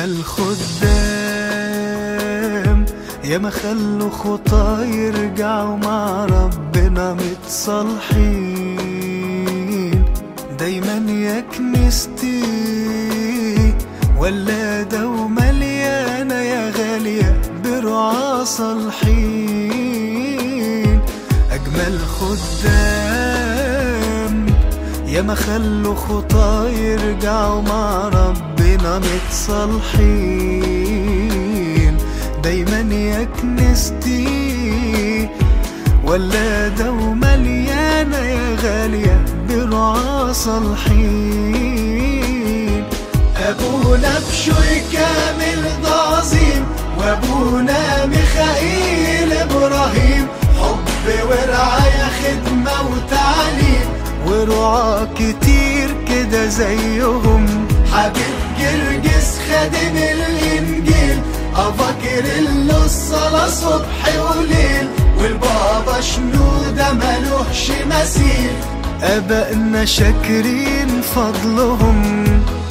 أجمل خدام ياما خلوا خطا يرجعوا مع ربنا متصالحين. دايما يا كنيستي ولادة ومليانة يا غالية برعاة صالحين. أجمل خدام ياما خلوا خطا يرجعوا مع ربنا متصالحين. دايما يا كنيستي ولادة ومليانة يا غالية برعاة صالحين. أبونا بشوي كامل ده عظيم، وأبونا ميخائيل إبراهيم، حب ورعاية خدمة وتعليم، ورعاة كتير كده زيهم. حبيب جرجس خادم الإنجيل، أفكر له الصلاة صبح وليل، والبابا شنودة ملوهش مثيل. آبائنا شاكرين فضلهم.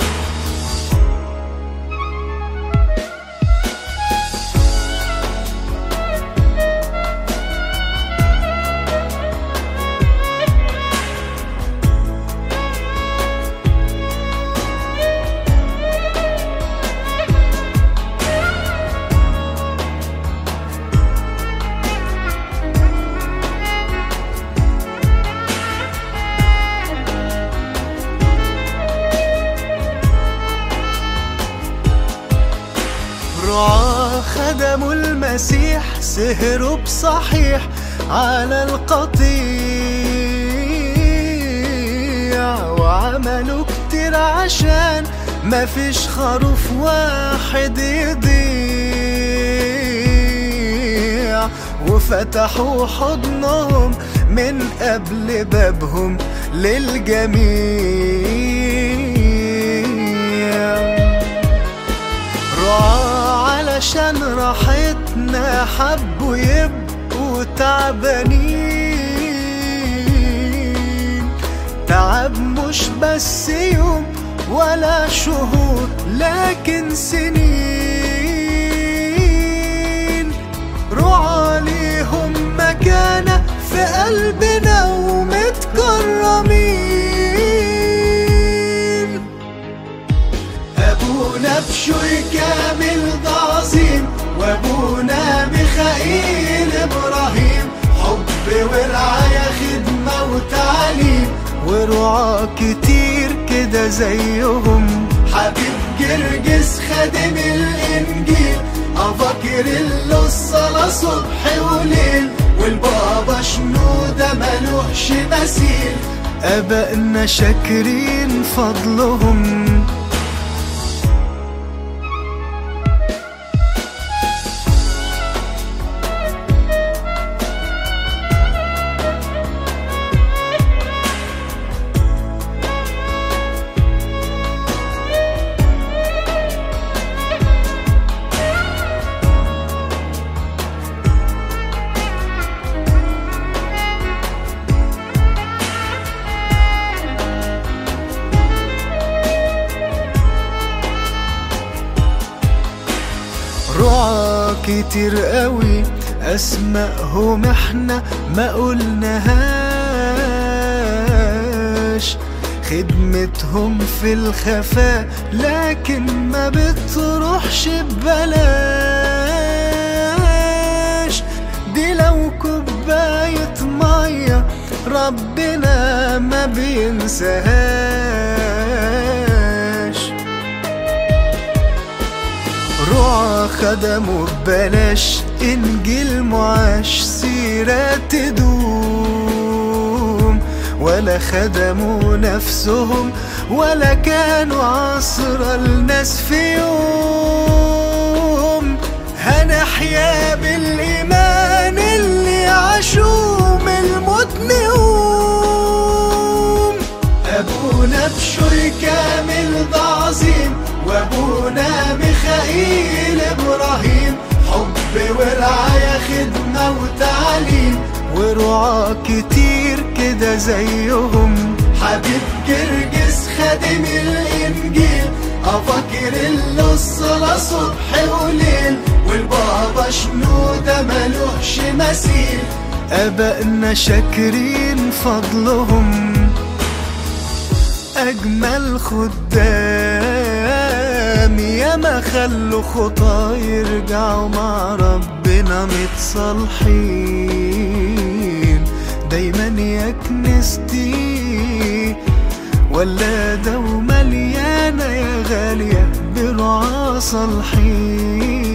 رعاة خدموا المسيح، سهروا بصحيح على القطيع، وعملوا كتير عشان مفيش خروف واحد يضيع، وفتحوا حضنهم من قبل بابهم للجميع. رعاة علشان راحتنا حبوا يبقوا تعبانين، تعب مش بس يوم ولا شهور لكن سنين. رعاة ليهم مكانة في قلبنا ومتكرمين. أبونا بشوي كامل ده عظيم، وأبونا ميخائيل إبراهيم، حب ورعاية خدمة وتعليم، ورعاة كتير كده زيهم. حبيب جرجس خادم الإنجيل، أفكر له الصلاة صبح وليل، والبابا شنودة ملوهش مثيل. آبائنا شاكرين فضلهم. رعاة كتير قوي أسمائهم احنا ما قلناهاش، خدمتهم في الخفاء لكن ما بتروحش ببلاش. دي لو كوباية مية ربنا ما بينساهاش. رعاة خدموا ببلاش إنجيل معاش، سيرة تدوم، ولا خدموا نفسهم ولا كانوا عصر الناس في يوم. هنحيا بالإيمان اللي عاشوا من الموت نقوم. أبونا بشوي كامل ده عظيم، وأبونا ميخائيل إبراهيم، حب ورعاية خدمة وتعليم، ورعاة كتير كده زيهم. حبيب جرجس خادم الإنجيل، أفكر له الصلاة صبح وليل، والبابا شنودة ملوحش مثيل. آبائنا شاكرين فضلهم، أجمل خدام ياما خلوا خطا يرجعوا مع ربنا متصالحين. دايما يا كنيستي ولادة ومليانة يا غالية برعاة صالحين.